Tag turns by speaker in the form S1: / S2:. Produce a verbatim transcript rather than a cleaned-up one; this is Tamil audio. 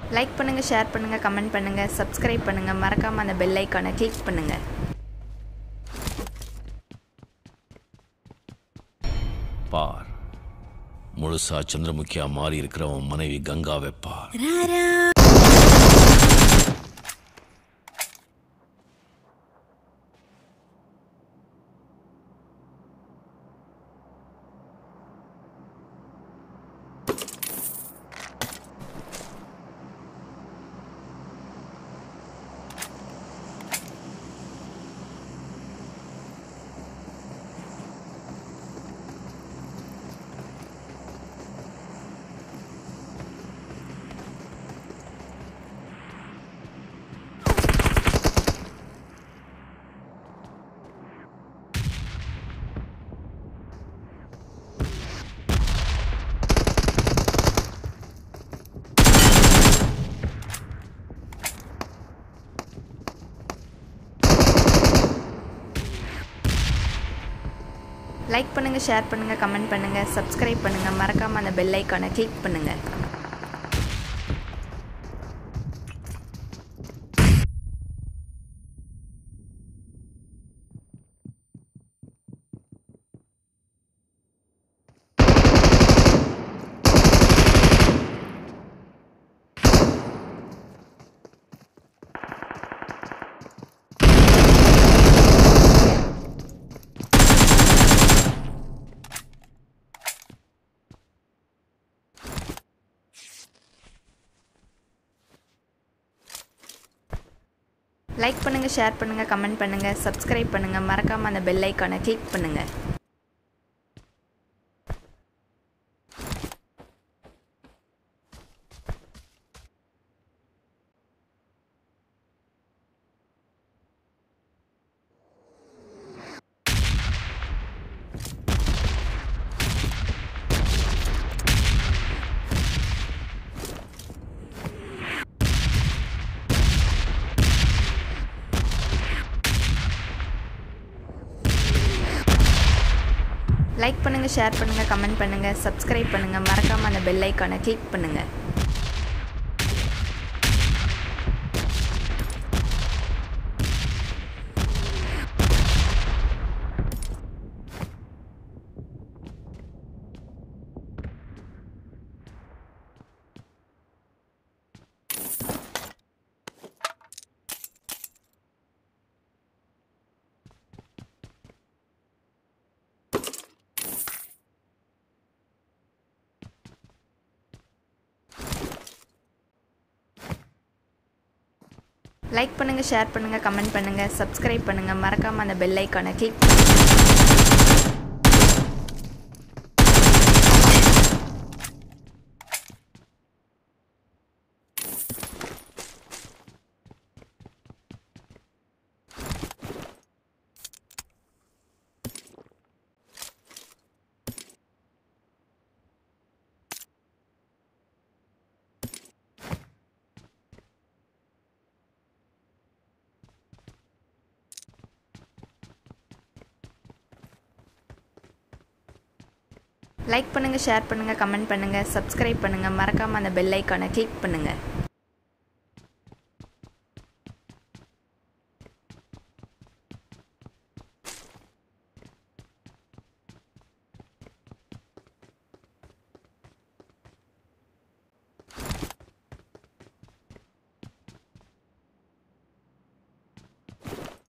S1: லைக் பண்ணுங்க, ஷேர் பண்ணுங்க, கமெண்ட் பண்ணுங்க, சப்ஸ்கிரைப் பண்ணுங்க, மறக்காம அந்த பெல் ஐகானை கிளிக் பண்ணுங்க.
S2: பார், முழுசா சந்திரமுகியா மாறி இருக்கிற உன் மனைவி கங்காவை பார்.
S1: லைக் பண்ணுங்க, ஷேர் பண்ணுங்க, கமெண்ட் பண்ணுங்க, சப்ஸ்கிரைப் பண்ணுங்க, மறக்காம அந்த பெல் ஐகானை கிளிக் பண்ணுங்க. லைக் பண்ணுங்க, ஷேர் பண்ணுங்க, கமெண்ட் பண்ணுங்க, சப்ஸ்கிரைப் பண்ணுங்க, மறக்காம அந்த பெல் ஐகானை கிளிக் பண்ணுங்க. லைக் பண்ணுங்க, ஷேர் பண்ணுங்க, கமெண்ட் பண்ணுங்க, சப்ஸ்கிரைப் பண்ணுங்க, மறக்காம அந்த பெல் ஐகானை கிளிக் பண்ணுங்க. லைக் பண்ணுங்க, ஷேர் பண்ணுங்க, கமெண்ட் பண்ணுங்க, சப்ஸ்கிரைப் பண்ணுங்க, மறக்காம அந்த பெல் ஐகானை கிளிக் பண்ணுங்க. லைக் பண்ணுங்க, ஷேர் பண்ணுங்க, கமெண்ட் பண்ணுங்க, சப்ஸ்கிரைப் பண்ணுங்க, மறக்காம அந்த பெல் ஐகானை கிளிக் பண்ணுங்க.